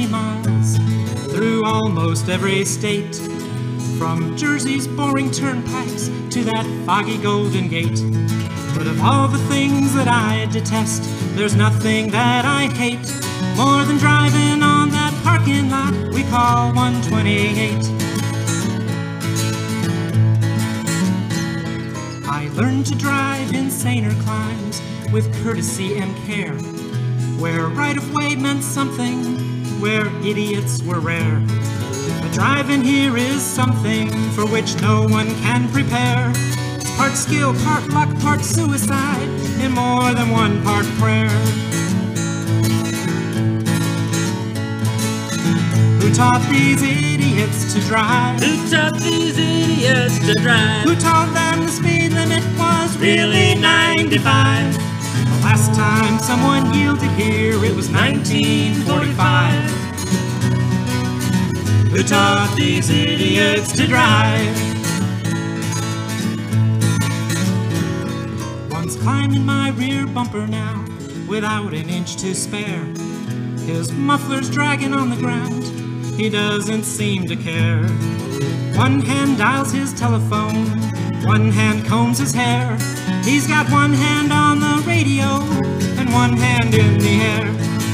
miles through almost every state, from Jersey's boring turnpikes to that foggy Golden Gate. But of all the things that I detest, there's nothing that I hate more than driving on that parking lot we call 128. I learned to drive in saner climes with courtesy and care, where right-of-way meant something, where idiots were rare. But driving here is something for which no one can prepare. It's part skill, part luck, part suicide, in more than one part prayer. Who taught these idiots to drive? Who taught these idiots to drive? Who told them the speed limit was really 95? The last time someone yielded here, it was 1945. Who taught these idiots to drive? One's climbing my rear bumper now, without an inch to spare. His muffler's dragging on the ground, he doesn't seem to care. One hand dials his telephone, one hand combs his hair. He's got one hand on the radio and one hand in the air.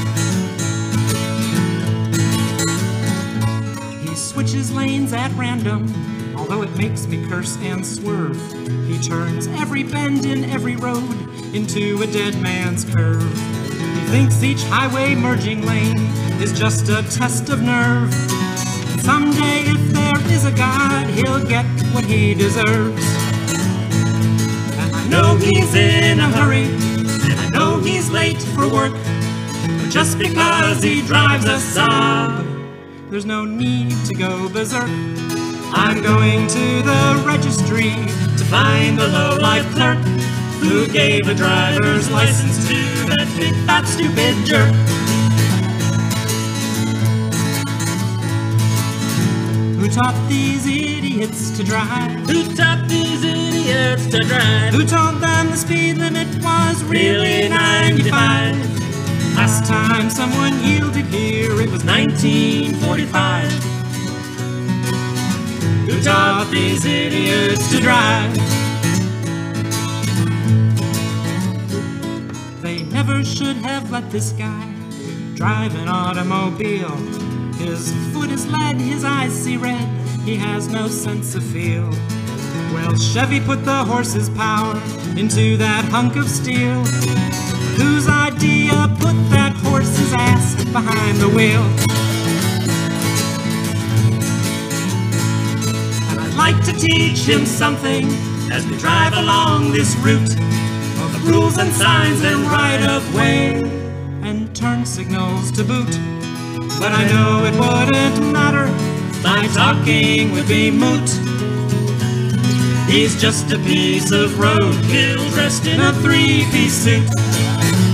He switches lanes at random, although it makes me curse and swerve. He turns every bend in every road into a dead man's curve. He thinks each highway merging lane is just a test of nerve. Someday, if there is a God, he'll get what he deserves. And I know he's in a hurry, and I know he's late for work, but just because he drives a Saab, there's no need to go berserk. I'm going to the registry to find the low-life clerk who gave a driver's license to that big fat stupid jerk. Who taught these idiots to drive? Who taught these idiots to drive? Who told them the speed limit was really 95? Last time someone yielded here, it was 1945. Who taught these idiots to drive? They never should have let this guy drive an automobile. His foot is lead, his eyes see red, he has no sense of feel. Well, Chevy put the horse's power into that hunk of steel. Whose idea put that horse's ass behind the wheel? And I'd like to teach him something as we drive along this route, of the rules and signs and right-of-way and turn signals to boot. But I know it wouldn't matter, my talking would be moot. He's just a piece of roadkill dressed in a three-piece suit.